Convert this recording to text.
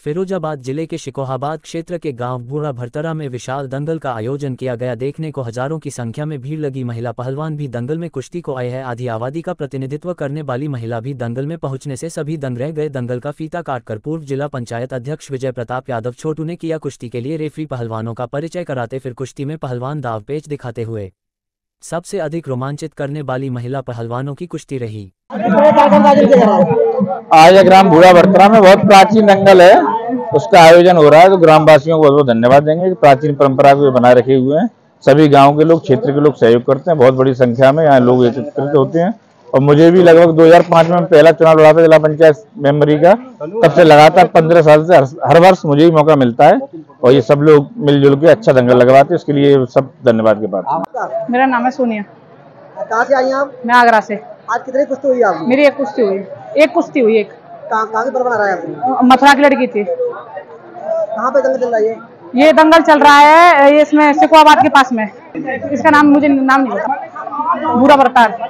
फिरोजाबाद जिले के शिकोहाबाद क्षेत्र के गांव बूढ़ा भरतरा में विशाल दंगल का आयोजन किया गया। देखने को हजारों की संख्या में भीड़ लगी। महिला पहलवान भी दंगल में कुश्ती को आए हैं। आधी आबादी का प्रतिनिधित्व करने वाली महिला भी दंगल में पहुंचने से सभी दंग रह गए। दंगल का फीता काटकर पूर्व जिला पंचायत अध्यक्ष विजय प्रताप यादव छोटू ने किया कुश्ती के लिए रेफरी पहलवानों का परिचय कराते, फिर कुश्ती में पहलवान दाव पेच दिखाते हुए सबसे अधिक रोमांचित करने वाली महिला पहलवानों की कुश्ती रही। आज ग्राम बूढ़ा भरतरा में बहुत प्राचीन दंगल है, उसका आयोजन हो रहा है, तो ग्रामवासियों को बहुत बहुत धन्यवाद देंगे। प्राचीन परंपरा को बनाए रखे हुए हैं। सभी गांव के लोग, क्षेत्र के लोग सहयोग करते हैं। बहुत बड़ी संख्या में यहाँ लोग एकत्रित होते हैं। और मुझे भी लगभग 2005 में पहला चुनाव लड़ा था जिला पंचायत मेंबरी का, तब से लगातार 15 साल से हर वर्ष मुझे ही मौका मिलता है और ये सब लोग मिलजुल के अच्छा दंगल लगवाते हैं। इसके लिए सब धन्यवाद के पात्र। मेरा नाम है सोनिया। कहाँ से आई आप? मैं आगरा से। आज कितनी कुश्ती हुई आपकी? मेरी एक कुश्ती हुई। एक कहाँ से बना रहा है आपने? मथुरा की लड़की थी। कहाँ पे दंगल चल रहा है? ये दंगल चल रहा है, ये इसमें शिकोहाबाद के पास में। इसका नाम मुझे नाम नहीं पता। बूढ़ा भरतार।